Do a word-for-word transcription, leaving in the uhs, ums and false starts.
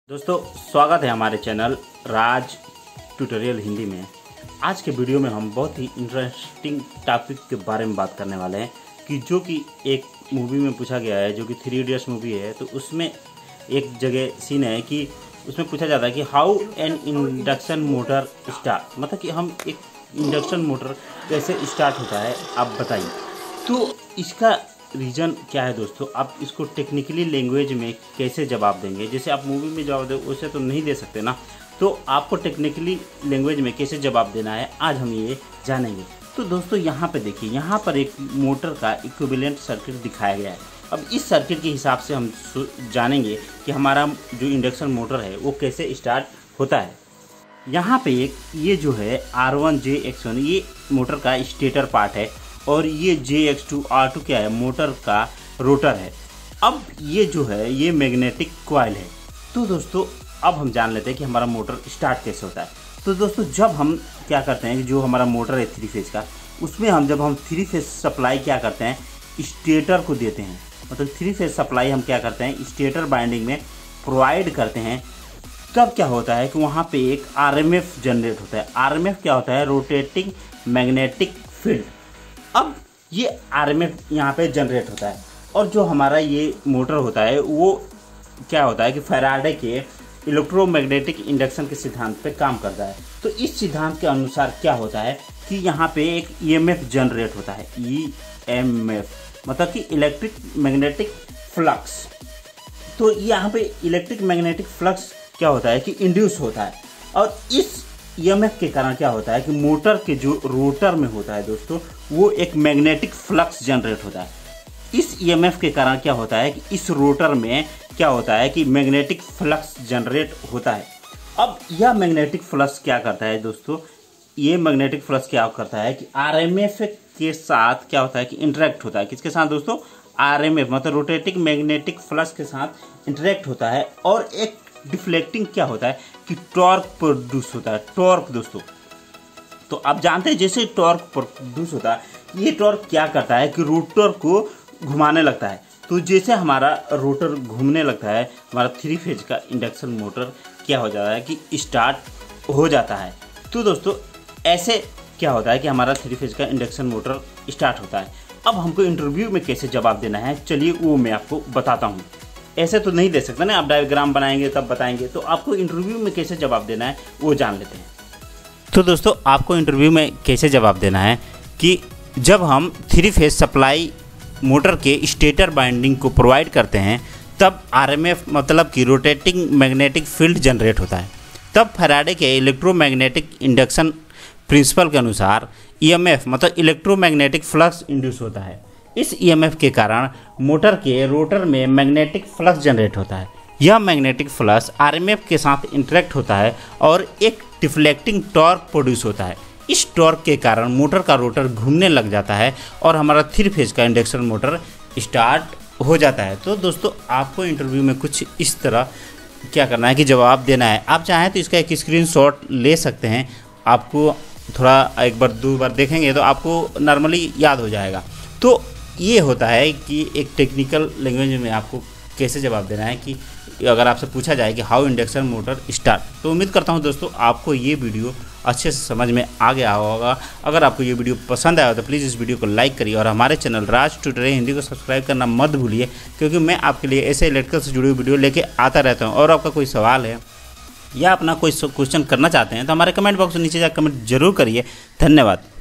दोस्तों स्वागत है हमारे चैनल राज ट्यूटोरियल हिंदी में। आज के वीडियो में हम बहुत ही इंटरेस्टिंग टॉपिक के बारे में बात करने वाले हैं कि जो कि एक मूवी में पूछा गया है, जो कि थ्री इडियट्स मूवी है। तो उसमें एक जगह सीन है कि उसमें पूछा जाता है कि how an induction motor start, मतलब कि हम एक इंडक्शन मोटर कैसे स्टार्ट होता है आप बताइए। तो इसका रीज़न क्या है दोस्तों, आप इसको टेक्निकली लैंग्वेज में कैसे जवाब देंगे। जैसे आप मूवी में जवाब दे वैसे तो नहीं दे सकते ना, तो आपको टेक्निकली लैंग्वेज में कैसे जवाब देना है आज हम ये जानेंगे। तो दोस्तों यहाँ पे देखिए, यहाँ पर एक मोटर का इक्विवेलेंट सर्किट दिखाया गया है। अब इस सर्किट के हिसाब से हम जानेंगे कि हमारा जो इंडक्शन मोटर है वो कैसे स्टार्ट होता है। यहाँ पे एक ये जो है R one J X one ये मोटर का स्टेटर पार्ट है और ये J X two R two क्या है, मोटर का रोटर है। अब ये जो है ये मैग्नेटिक कॉइल है। तो दोस्तों अब हम जान लेते हैं कि हमारा मोटर स्टार्ट कैसे होता है। तो दोस्तों जब हम क्या करते हैं कि जो हमारा मोटर है थ्री फेज का, उसमें हम जब हम थ्री फेज सप्लाई क्या करते हैं, स्टेटर को देते हैं। मतलब थ्री फेज सप्लाई हम क्या करते हैं, स्टेटर बाइंडिंग में प्रोवाइड करते हैं। तब क्या होता है कि वहाँ पे एक आर एम एफ जनरेट होता है। आर एम एफ क्या होता है, रोटेटिंग मैग्नेटिक फील्ड। अब ये आर एम एफ यहाँ पे जनरेट होता है और जो हमारा ये मोटर होता है वो क्या होता है कि फैराडे के इलेक्ट्रोमैग्नेटिक इंडक्शन के सिद्धांत पे काम करता है। तो इस सिद्धांत के अनुसार क्या होता है कि यहाँ पे एक ई एम एफ जनरेट होता है। ई एम एफ मतलब कि इलेक्ट्रिक मैग्नेटिक फ्लक्स। तो यहाँ पे इलेक्ट्रिक मैग्नेटिक फ्लक्स क्या होता है कि इंड्यूस होता है और इस ई एम एफ के कारण क्या होता है कि मोटर के जो रोटर में होता है दोस्तों वो एक मैग्नेटिक फ्लक्स जनरेट होता है। इस ई एम एफ के कारण क्या होता है कि इस रोटर में क्या होता है कि मैग्नेटिक फ्लक्स जनरेट होता है। अब यह मैग्नेटिक फ्लक्स क्या करता है दोस्तों, ये मैग्नेटिक फ्लक्स क्या करता है कि आर एम एफ के साथ क्या होता है कि इंटरेक्ट होता है। किसके साथ दोस्तों, आर एम एफ मतलब रोटेटिंग मैग्नेटिक फ्लक्स के साथ इंटरेक्ट होता है और एक डिफ्लेक्टिंग क्या होता है कि टॉर्क प्रोड्यूस होता है। टॉर्क दोस्तों तो आप जानते हैं जैसे टॉर्क प्रोड्यूस होता है, ये टॉर्क क्या करता है कि रोटर को घुमाने लगता है। तो जैसे हमारा रोटर घूमने लगता है, हमारा थ्री फेज का इंडक्शन मोटर क्या हो जाता है कि स्टार्ट हो जाता है। तो दोस्तों ऐसे क्या होता है कि हमारा थ्री फेज का इंडक्शन मोटर स्टार्ट होता है। अब हमको इंटरव्यू में कैसे जवाब देना है, चलिए वो मैं आपको बताता हूँ। ऐसे तो नहीं दे सकते ना, आप डायग्राम बनाएंगे तब बताएंगे। तो आपको इंटरव्यू में कैसे जवाब देना है वो जान लेते हैं। तो दोस्तों आपको इंटरव्यू में कैसे जवाब देना है कि जब हम थ्री फेज सप्लाई मोटर के स्टेटर बाइंडिंग को प्रोवाइड करते हैं तब आर एम एफ मतलब कि रोटेटिंग मैग्नेटिक फील्ड जनरेट होता है। तब फैराडे के इलेक्ट्रोमैग्नेटिक इंडक्शन प्रिंसिपल के अनुसार ई एम एफ मतलब इलेक्ट्रोमैग्नेटिक फ्लक्स इंड्यूस होता है। इस ई एम एफ के कारण मोटर के रोटर में मैग्नेटिक फ्लक्स जनरेट होता है। यह magnetic flux R M F के साथ इंटरेक्ट होता है और एक डिफ्लेक्टिंग टॉर्क प्रोड्यूस होता है। इस टॉर्क के कारण मोटर का रोटर घूमने लग जाता है और हमारा थ्री फेज का इंडक्शन मोटर स्टार्ट हो जाता है। तो दोस्तों आपको इंटरव्यू में कुछ इस तरह क्या करना है कि जवाब देना है। आप चाहें तो इसका एक स्क्रीनशॉट ले सकते हैं। आपको थोड़ा एक बार दो बार देखेंगे तो आपको नॉर्मली याद हो जाएगा। तो ये होता है कि एक टेक्निकल लैंग्वेज में आपको कैसे जवाब देना है कि अगर आपसे पूछा जाए कि हाउ इंडक्शन मोटर स्टार्ट। तो उम्मीद करता हूँ दोस्तों आपको ये वीडियो अच्छे से समझ में आ गया होगा। अगर आपको ये वीडियो पसंद आया हो तो प्लीज़ इस वीडियो को लाइक करिए और हमारे चैनल राज ट्यूटोरियल हिंदी को सब्सक्राइब करना मत भूलिए, क्योंकि मैं आपके लिए ऐसे इलेक्ट्रिकल से जुड़ी हुई वीडियो लेके आता रहता हूँ। और आपका कोई सवाल है या अपना कोई क्वेश्चन करना चाहते हैं तो हमारे कमेंट बॉक्स में नीचे जाकर कमेंट जरूर करिए। धन्यवाद।